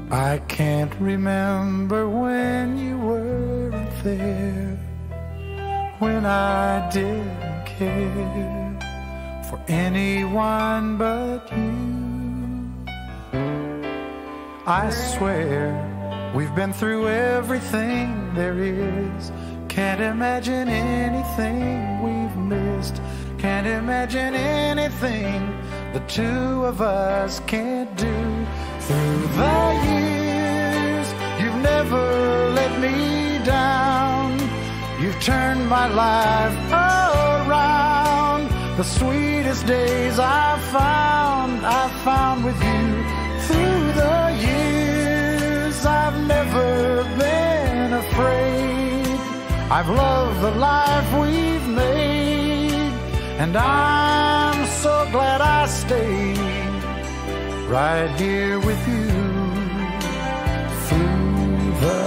I can't remember when you weren't there, when I didn't care for anyone but you. I swear we've been through everything there is. Can't imagine anything we've missed. Can't imagine anything the two of us can't do. Through the years, you've never let me down. You've turned my life around. The sweetest days I've found with you. Through the years, I've never been afraid. I've loved the life we've made, and I'm so glad I stayed right here with you through the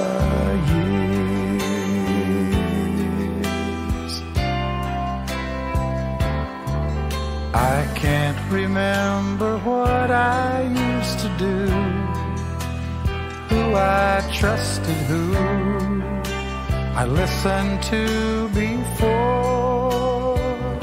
years. I can't remember what I used to do, who I trusted, who I listened to before.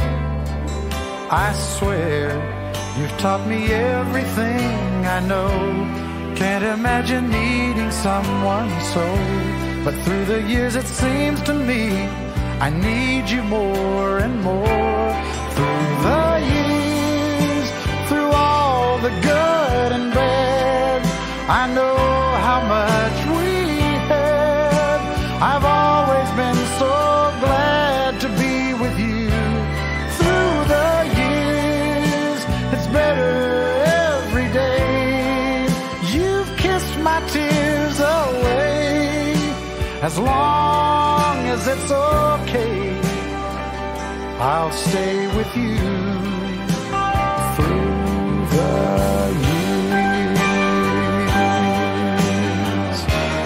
I swear you've taught me everything I know. Can't imagine needing someone so. But through the years it seems to me I need you more and more. Through the years, through all the good and bad, I know how much we had. I've always been so glad to be with you. Through the years, it's better every day. You've kissed my tears away. As long as it's okay, I'll stay with you through the years.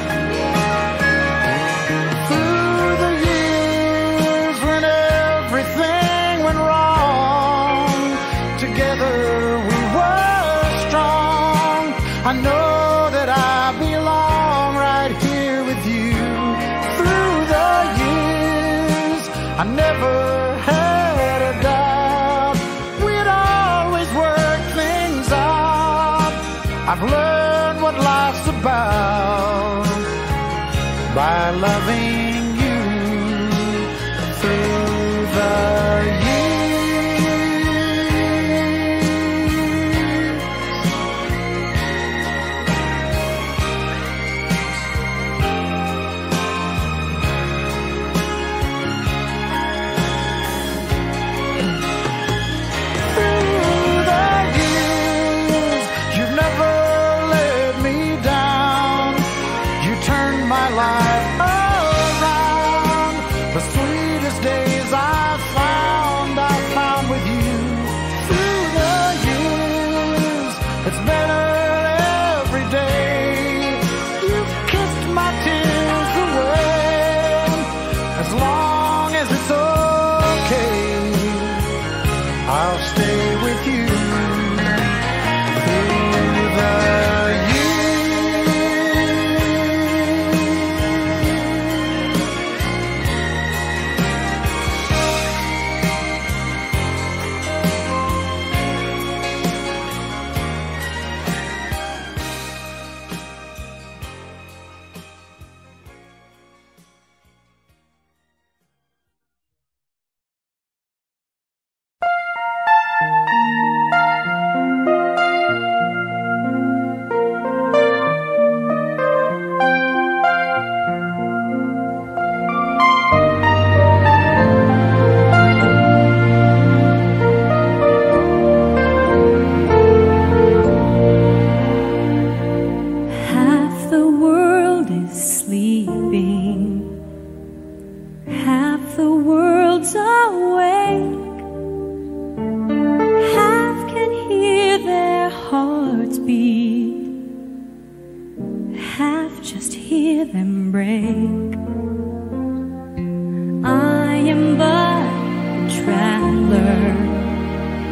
Through the years when everything went wrong, together we were strong. I know that I belong right here with you. Through the years, I never had a doubt we'd always work things out. I've learned what life's about by loving you through the years.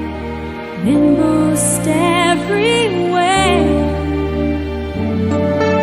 In most every way,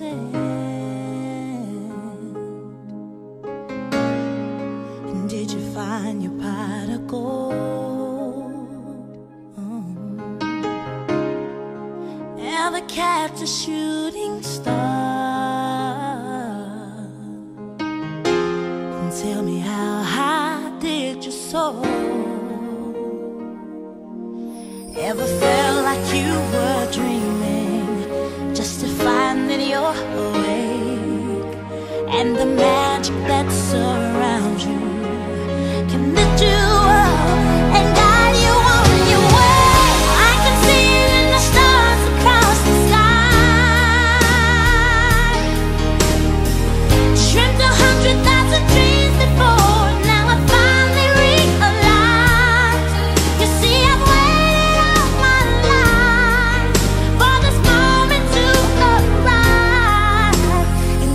Did you find your pot of gold? Ever catch a shooting star? And tell me, how high did you soar? Ever felt like you were dreaming, just to find that you're awake, and the magic that surrounds you can lift you up and guide you on your way? I can see it in the stars across the sky. Dreamt 100,000 dreams before, now I finally realized. You see, I've waited all my life for this moment to arrive, and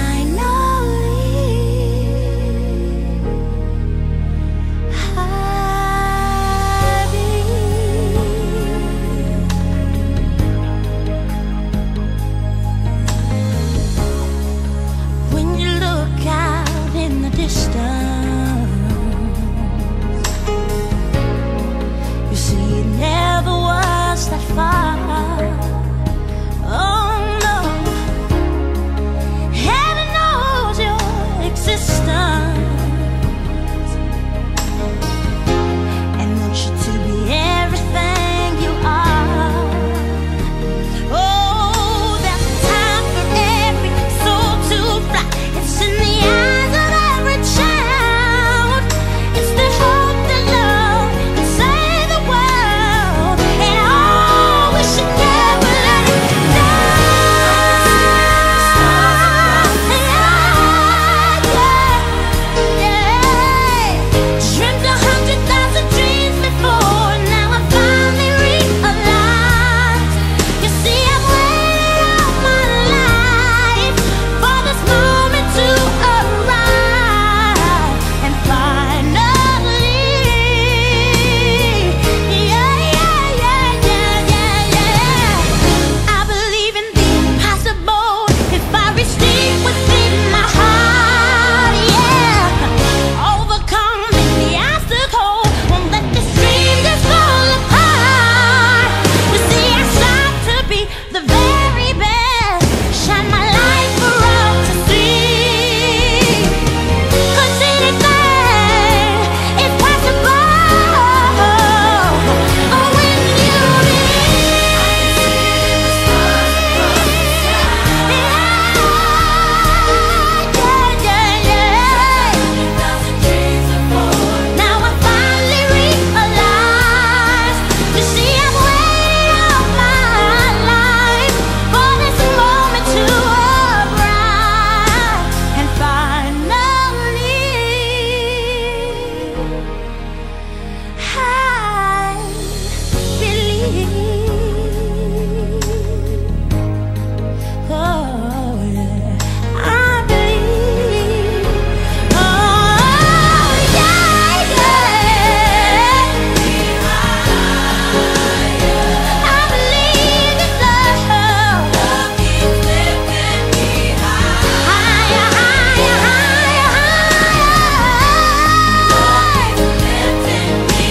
when you look out in the distance, you see it never was that far. Oh no, heaven knows your existence, and wants you to be everything you are. Oh, there's a time for every soul to fly. It's in the eyes of every child. It's the hope that love can save the world, and oh, we should never let it Dreamt 100,000 dreams before, now I finally realized. You see, I've waited all my life for this moment to arrive, and finally, I believe in the impossible. If I reach deep within my heart, overcome the obstacle, won't let this dream just fall apart. You see, I strive to be the very best, shine my light for all to see. 'Cause anything is possible, oh, when you Now I finally realize. You see, I've waited all my life for this moment to arrive, and finally, I believe. Oh yeah, I believe. Oh yeah, I believe in love. Love keeps lifting me higher, higher, higher, higher. Love keeps lifting me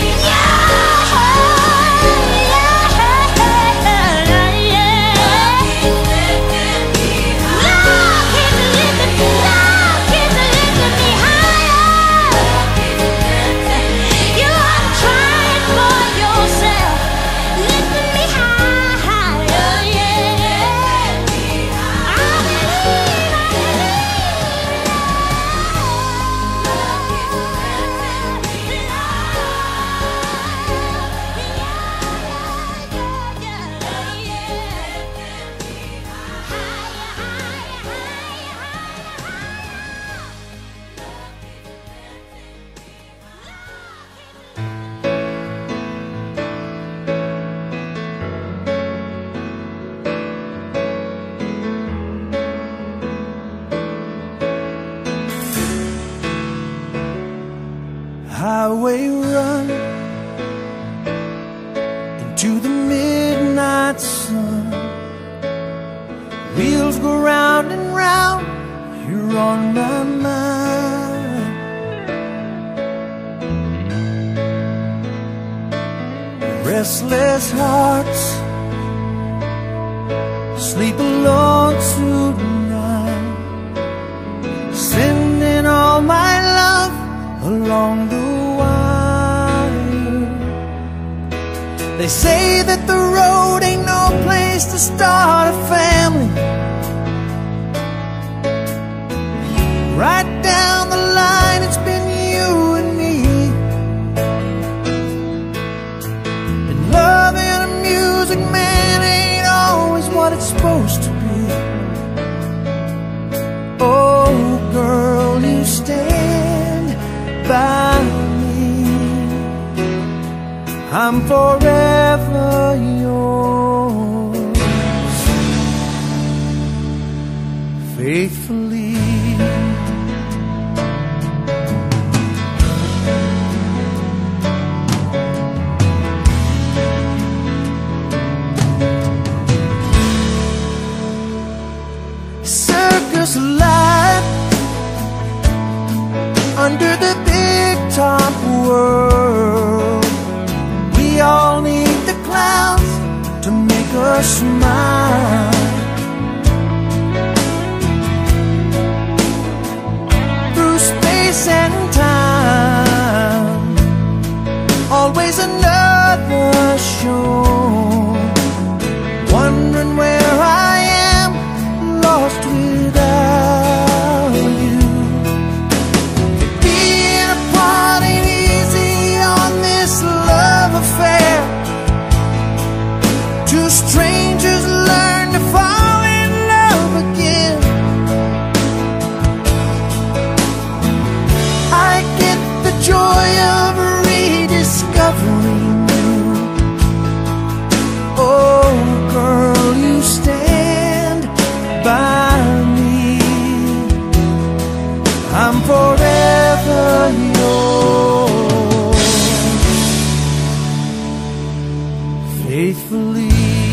You ought to try it for yourself, lifting me higher, yeah. I Highway run into the midnight sun. Wheels go round on my mind. Restless hearts sleep alone tonight, sending all my love along the wire. They say that the road ain't no place to start a family. Right down the line, it's been you and me. And love and music, man, ain't always what it's supposed to be. Oh, girl, you stand by me. I'm forever yours, faithfully. Circus life under the big top world. We all need the clouds to make us smile. Through space and time, always another show. Wondering where I am, lost without you. Being apart ain't easy on this love affair. Two strangers learn to fall in love again. I get the joy of rediscovering you. Oh, girl, you stand by me. I'm forever yours, faithfully.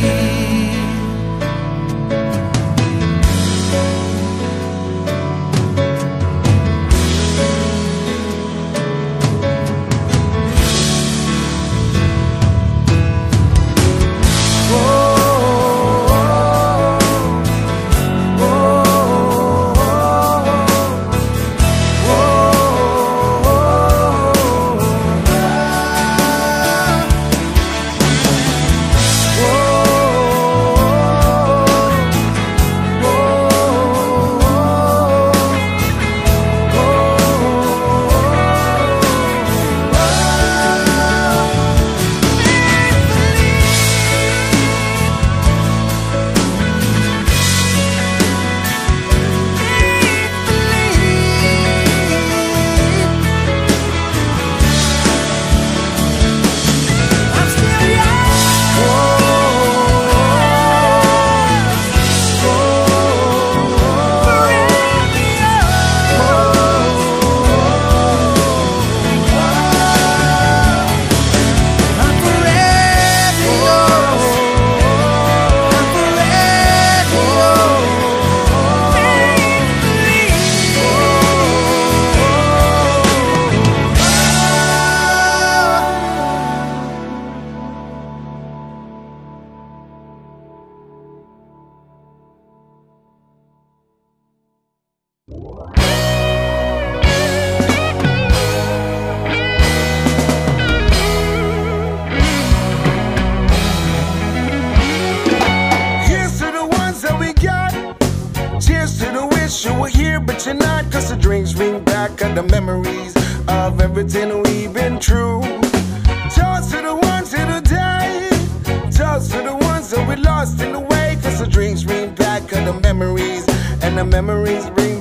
but you're not, 'cause the drinks bring back the memories of everything we've been through. Toast to the ones that died, toast to the ones that we lost in the way, 'cause the drinks bring back the memories, and the memories bring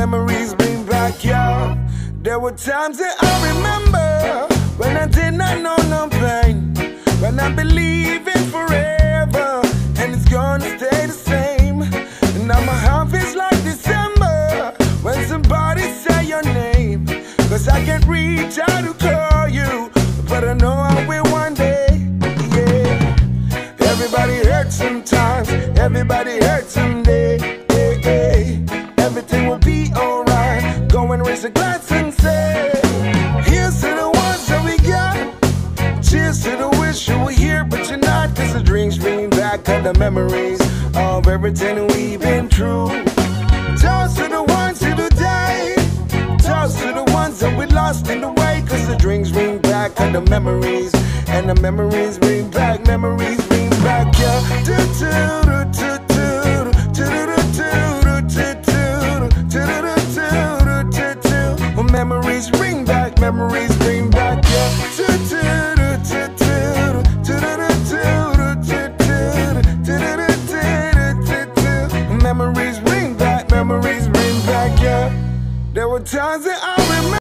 back, yeah. There were times that I remember when I did not know no pain, when I believe in forever, and it's gonna stay the same. And now my heart feels like December when somebody say your name, 'cause I can't reach out to call you, but I know I will one day, yeah. Everybody hurts sometimes, everybody hurts someday, yeah, yeah. Everything will be okay. raise a glass and say, here's to the ones that we got. Cheers to the wish you were here, but you're not. Cause the drinks bring back all the memories of everything we've been through. Toast to the ones who died. Toast to the ones that we lost in the way. Cause the drinks bring back all the memories. And the memories bring back, yeah.